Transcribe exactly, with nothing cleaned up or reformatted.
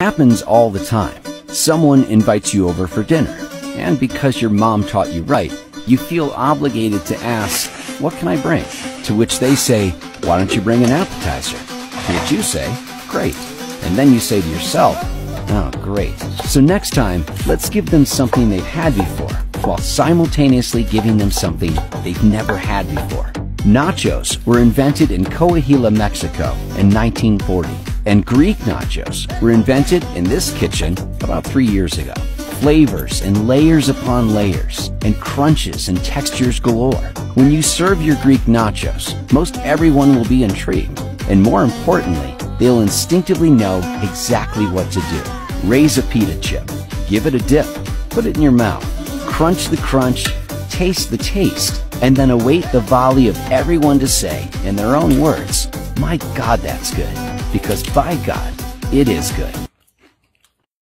happens all the time. Someone invites you over for dinner, and because your mom taught you right, you feel obligated to ask, "What can I bring?" To which they say, "Why don't you bring an appetizer?" To which you say, "Great." And then you say to yourself, "Oh, great. So next time, let's give them something they've had before, while simultaneously giving them something they've never had before." Nachos were invented in Coahuila, Mexico in nineteen forty, and Greek nachos were invented in this kitchen about three years ago. Flavors and layers upon layers, and crunches and textures galore. When you serve your Greek nachos, most everyone will be intrigued, and more importantly, they'll instinctively know exactly what to do. Raise a pita chip, give it a dip, put it in your mouth, crunch the crunch, taste the taste, and then await the volley of everyone to say, in their own words, "My God, that's good," because by God, it is good.